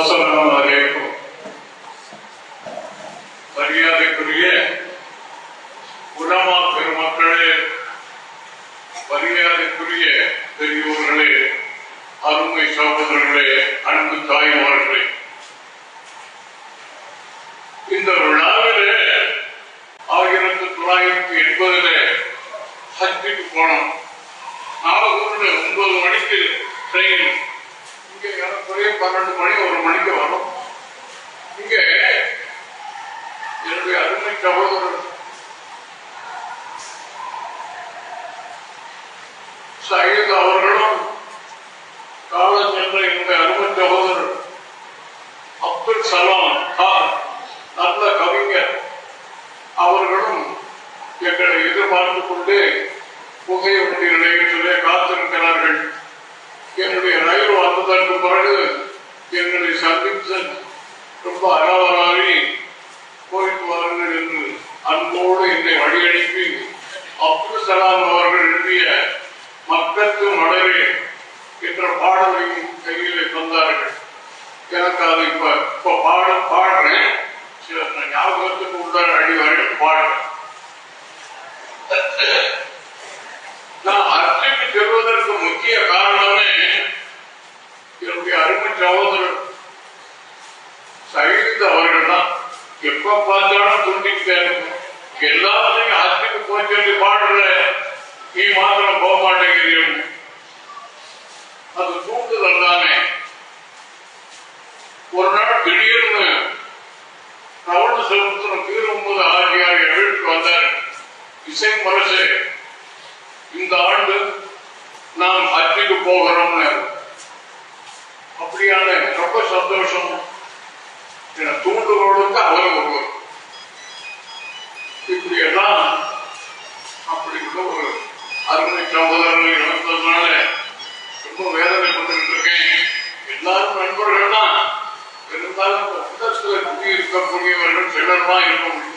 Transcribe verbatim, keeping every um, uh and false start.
Assalamu alaikum. மரியாதைக்குரிய உலமா பெருமக்களே, மரியாதைக்குரிய பெரியோர்களே, அருமை சகோதரர்களே, அன்பு தாய்மார்களே, இந்த விழாவிலே ஆயிரத்தி தொள்ளாயிரத்தி எண்பதுல ஹஜ்ஜுக்கு போனோம். நாகூர்ல ஒன்பது மணிக்கு ட்ரெயின், இங்க ஏறக்குறைய பன்னெண்டு மணி ஒரு மணிக்கு வரும். இங்க என்னுடைய அருமை சகோதரர் சயீத் அவர்களும் காலம் சென்ற என்னுடைய அருமை சகோதரர் அப்துல் சலாம் கான், நல்ல கவிஞர், அவர்களும் எங்களை எதிர்பார்த்துக் கொண்டு புகை வண்டி நிலையத்திலே காத்திருக்கிறார்கள். என்னுடைய ரயில் வந்ததற்கு பிறகு எங்களை சந்தித்து ரொம்ப அறவராறி போயிட்டு வாருங்கள் என்று அன்போடு என்னை வழி அனுப்பி அப்துல் சலாம் அவர்கள் எழுதிய மக்களுக்கு மலரே என்ற பாடலையும் கையிலே தந்தார்கள். எனக்கு அது இப்ப இப்ப பாடம் பாடுறேன், சில ஞாபகத்துக்கு உள்ள அடிவார்கள் பாடுறேன். நான் ஹஜ்ஜுக்கு செல்வதற்கு முக்கிய காரணமே என்னுடைய அருமை சகோதரர் சயீத் அவர்கள் தான். எப்ப பார்த்தாலும் துண்டிட்டேன், எல்லாத்தையும் ஹஜ்ஜுக்கு போய் சொல்லி பாடுற, நீ மாத்திரம் போக மாட்டேங்கிறீங்க. அது தூண்டுதல் தானே. ஒரு நாள் திடீர்னு கவர்ன செலுத்தம் தீரும்போது ஆகியார் எழுத்து வந்தார். இசை மரசு, இந்த ஆண்டு நாம் ஹஜ்ஜுக்கு போகிறோம்னு. அப்படியான ரொம்ப சந்தோஷம். தூண்டுகோளுக்கு அவர் ஒருவர். இப்படி எல்லாம் அப்படி உள்ள ஒரு அருமை சகோதரர்கள் இழந்ததுனால ரொம்ப வேதனை பண்ணிட்டு இருக்கேன். எல்லாரும் நண்பர்கள் தான், இருந்தாலும் குடியிருக்கக்கூடியவர்கள் சிலர் தான் இருக்க முடியும்.